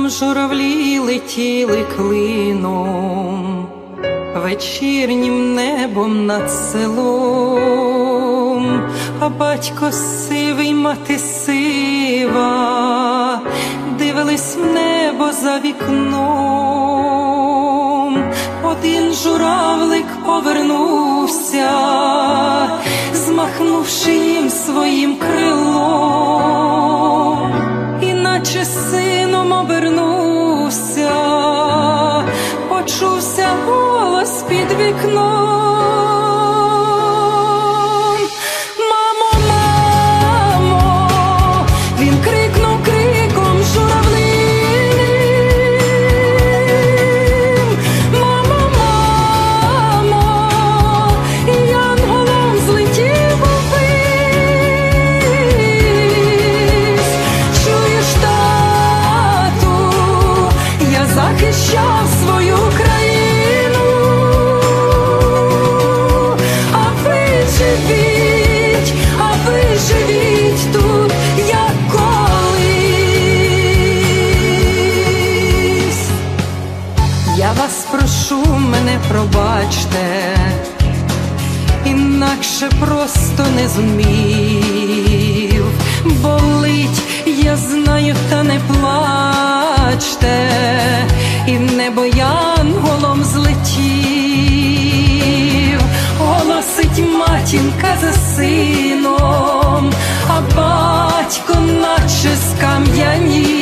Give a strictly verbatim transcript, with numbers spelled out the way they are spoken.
журавлі летіли клином вечірнім небом над селом, а батько сивий, мати сива дивились в небо за вікном. Один журавлик повернувся, змахнувши їм своїм крилом, іначе сином обернувся, почувся голос під вікном. Мамо, мамо, він крикнув криком журавлиним. Мамо, мамо, і янголом злетів увись. Чуєш, тату, я захищав свою країну, а ви живіть, а ви живіть тут, як колись. Я вас прошу, мене пробачте, інакше просто не зумів. Болить, я знаю, та не плачте, і в небо янголом злетів. Голосить матінка за сином, а батько наче скам'янів.